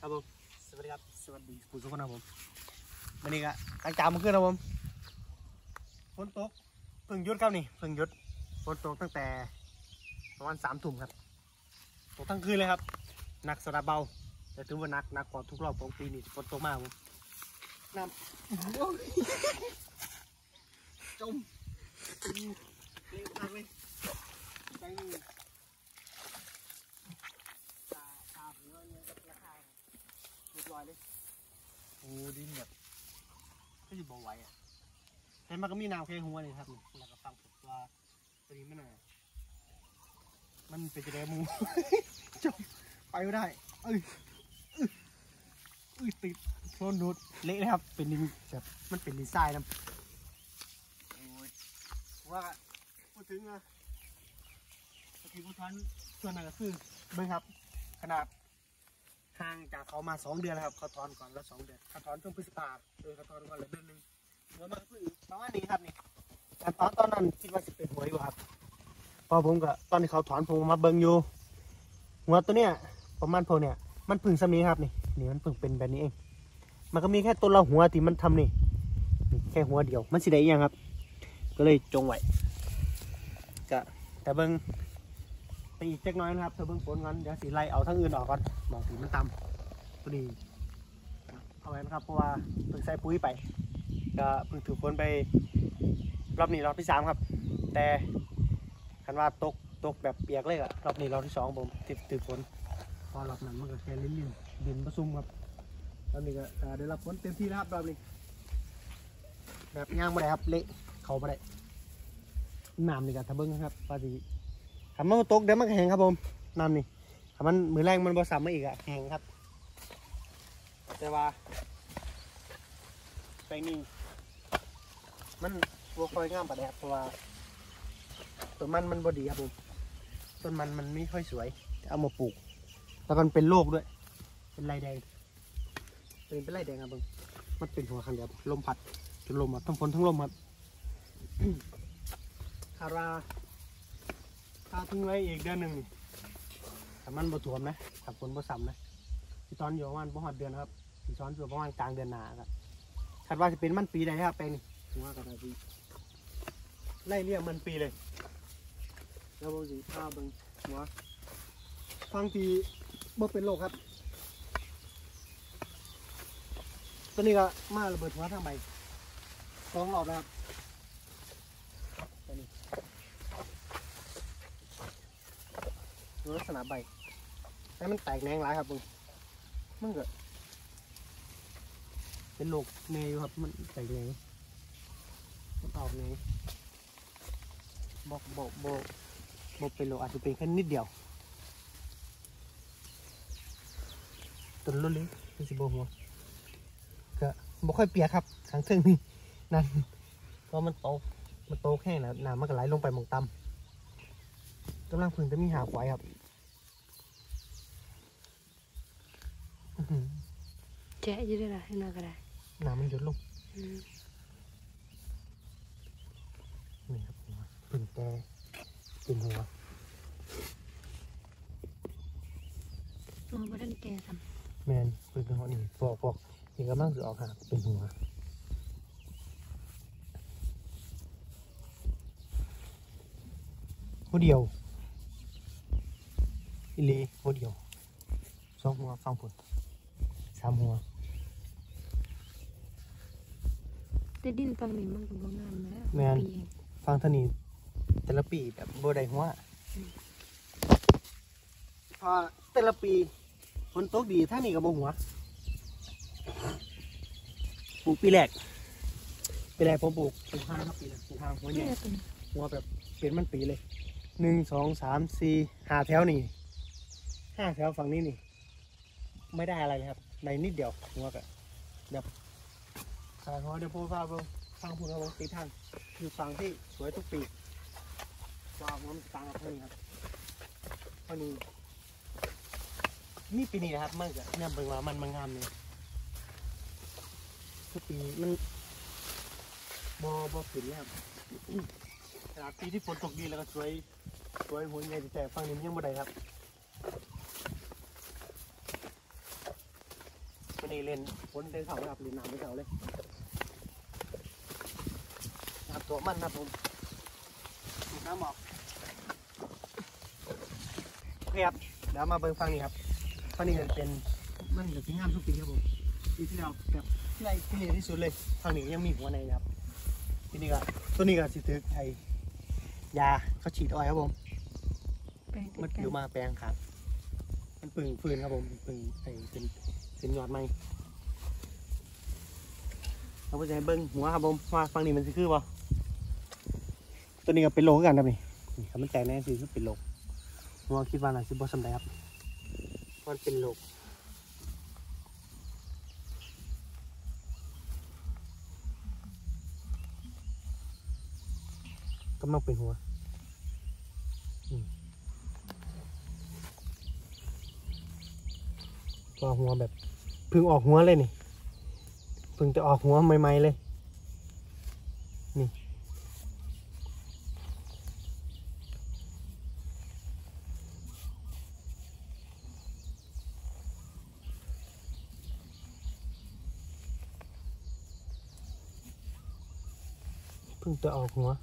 ครับผมสวัสดีครับสวัสดีผู้ชมครับผมวันนี้ก็ตั้งจามมาขึ้นครับผมฝนตกเพิ่งหยุดครับนี่เพิ่งหยุดฝนตกตั้งแต่ประมาณ3 ทุ่มครับตกทั้งคืนเลยครับหนักสระเบาแต่ถือว่าหนักกว่าทุกรอบของปีนี้ฝนตกมากผมน้ำจมเร็วมากเลยไปตาหัวเนี่ยราคาเรียบร้อยเลยโอ้ดินแบบก็จะบ่ไหวอ่ะแต่มันก็มีน้ำแค่หัวนี่ครับแล้วก็ฟังผมว่าตัวนี้มันเป็นจะได้มูจมไปไม่ได้ติดโคลนดูดเละเลยครับเป็นดินแบบมันเป็นดินทรายนะโอ้ยว่าพูดถึงนะที่ผู้ทันส่วนนั้นก็คือเบิ้งครับขนาดห่างจากเขามา2 เดือนแล้วครับเขาถอนก่อนแล้ว2 เดือนเขาถอนช่วงพฤษภาคมเขาถอนก่อนเลยเดือนหนึ่งหัวมันคือประมาณนี้ครับนี่การถอนตอนนั้นคิดว่าจะเป็นหัวอยู่ครับพอผมก็ตอนที่เขาถอนผมมาเบิ้งอยู่หัวตัวเนี้ยประมาณพวกเนี้ยมันพึ่งสำนีครับนี่มันพึ่งเป็นแบบนี้เองมันก็มีแค่ตัวละหัวที่มันทำนี่แค่หัวเดียวมันสิได้ยังครับก็เลยจงไว้ก็แต่เบิ้งไปอีกเล็กน้อยนะครับเธอเบิ้งฝนก่อนเดี๋ยวสีไล่เอาทั้งอื่นออกก่อนมองสีมันต่ำพอดีเอาไว้นะครับเพราะว่าเพิ่งใส่ปุ๋ยไปก็เพิ่งถือฝนไปรอบนี้รอบที่ 3ครับแต่คันว่าตกแบบเปียกเลยอะรอบนี้รอบที่ 2ผมถือฝนพอรอบนั้นมันก็แค่ลิ้นดินผสมครับรอบนี้ก็ได้รับฝนเต็มที่นะครับรอบนี้แบบย่างไม่ได้ครับเละเขาไม่ได้น้ำนี่กันทะเบิ้งนะครับพอดีถ้ามันตกเดี๋ยวมันแห้งครับผมน้ำนี่ถ้ามันมือแรงมันบ่ซ้ำมาอีกอะแห้งครับแต่ว่าแปลงนี้มันบัวคอยงามปะแดดเพราะว่าต้นมันบ่ดีครับผมต้นมันไม่ค่อยสวยเอามาปลูกแล้วมันเป็นโรคด้วยเป็นลายแดงเป็นลายแดงครับผมมันเป็นหัวข้างเดียวลมพัดจนลมทั้งฝนทั้งลมครับคาราถ้าทิ้งไว้อีกเดือนหนึ่งถ้ามันบ่ถ่วมนะถ้าฝนบ่ซ้ำนะที่ตอนอยู่ประมาณหอดเดือนครับที่ตอนอยู่ประมาณกลางเดือนหน้าครับคาดว่าจะเป็นมันปีใดครับแปลงนี้ผมว่าก็ได้ปีไล่เรียกมันปีเลยแล้วบางทีถ้าบางหัวฟังปีบ่เป็นโรคครับตัวนี้ก็มาระเบิดหัวทางใบ2 รอบแล้วครับตัวนี้ลักษณะใบให้มันแตกแหนงหลายครับมันก็เป็นโรคเนยอยู่ครับมันแตกแหนงมันออกเนยบอกเป็นโรคอาจจะเป็นแค่นิดเดียวต้นรุ่นเล็กเป็นสิบหัวก็บ่ค่อยเปียกครับทางเทิงนี่นั่นเพราะมันโตแค่แล้วน้ำมันก็ไหลลงไปหมองต่ำกำลังพึ่งจะมีหาควายครับแจ๊ะยืดได้ให้น่าก็ได้น้ำมันหยดลงนี่ครับพึ่งแต่เป็นหัวบ่ทันแก่ซ้ำแมนพึ่งเป็นหัวนี่ฟอกนี่กำลังจะออกหาเป็นหัวเดียวอิลีหัวเดียว2 หัวฟังผล3 หัวแต่ดินฟังนี่มันก็บ่งามแล้วแมนฟังท่านี้แต่ละปีแบบบ่ได้หัวพอแต่ละปีฝนตกดีท่านี้ก็บ่หัวปลูกปีแรกผมปลูกห้างครับปีแรกปลูกห้างหัวใหญ่หัวแบบเป็นมันปีเลย1 2 3 4 5 แถวนี่5 แถวฝั่งนี้นี่ไม่ได้อะไรเลยครับในนิดเดียวหัวก็แบบขายหัวเดี๋ยวพูดว่าฟังพูดเราตีทางคือฟังที่สวยทุกปีว่าหัวมันต่างกับเท่านี้ครับเท่านี้นี่ปีนี้นะครับมันก็เนี่ยเป็นว่ามันงามเลยทุกปีมันบ่ขึ้นแล้วขนาดปีที่ฝนตกดีแล้วก็สวยหัวใหญ่แต่ฟังนี้ยังบ่ได้ครับเล่นฝนเต็มเขาครับเล่นน้ำเต็มเขาเลยน้ำตัวมันครับผมน้ำหมอกโอเคครับเดี๋ยวมาเบิ่งฟังนี่ครับฟังนี่เป็นมันจะทิ้งงามทุกปีครับผมปีที่แล้วแบบที่ไรที่นี่ที่สุดเลยฟังนี่ยังมีหัวในครับที่นี่ก็ตัวนี้ก็สิทึกไทยยาเขาฉีดอ้อยครับผมมันอยู่มาแปลงครับมันปึ่งฟืนครับผมปึ่งไอ้เป็นยอดไม้เราก็จะให้เบิ้งหัวครับผมว่าฟังนี่มันสิคือบ่ตัวนี้ก็เป็นโลกันครับนี่ครับมันแตกแน่สิคือเป็นโลหัวคิดว่าน่าสิบ่สำได้ครับมันเป็นโลกำลังเป็นหัวตัวหัวแบบเพิ่งออกหัวเลยนี่เพิ่งจะออกหัวใหม่ๆเลยนี่เพิ่งจะออกหัว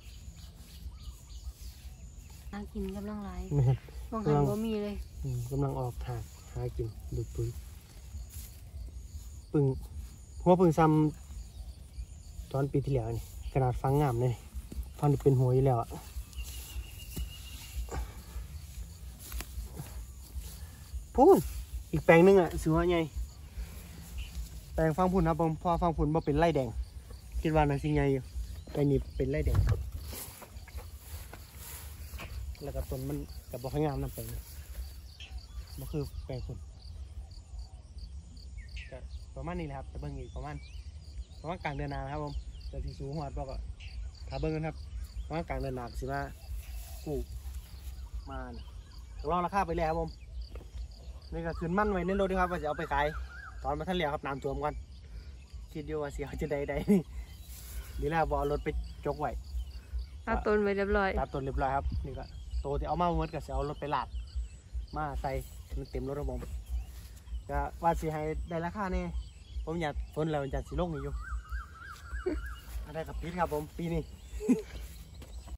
หากินกำลังหลายแม่นบางหันบ่มีเลยกำลังออกถากหากินดูดปุ๋ยปึ่งหัวปึ่งซ้ำตอนปีที่แล้วนี่ขนาดฟังงามเลยฟังนี่เป็นหัวอยู่แล้วอะพูนอีกแปลงนึงอ่ะสือว่าไงแปลงฟังพุ่นครับผมพอฟังพุ่นบ่เป็นไร่แดงคิดว่าน่าสิไงอยู่แปลงนี้เป็นไร่แดงแล้วก็ต้นมันกับบ่ค่อยงามน้ำแปลงบ่คือแปลงพุ่นก็ประมาณนี้แหละครับแต่เบิ่งอีกประมาณกลางเดือนหน้าครับผมแต่ที่สูงหอดบอกก็ถ้าเบิ่งกันครับประมาณกลางเดือนหน้าสิว่ากู้มาลองราคาไปเลยครับผมนี่ก็ขึ้นมั่นไว้ในรถด้วยครับว่าจะเอาไปขายตอนมาทันเรียครับน้ำท่วมกันคิดอยู่ว่าเสียจะได้นี่แหละบอกเอารถไปจกไว้ตัดต้นไว้เรียบร้อยตัดต้นเรียบร้อยครับนี่ก็โตที่เอามาเมื่อก็จะเอารถไปลาดมาใส่มันเต็มรถครับผมก็ว่าสิให้ได้ราคาเนี่ยผมอยากฝนแล้วอยากสิลงนี่อยู่อะไรกับปีครับผมปีนี้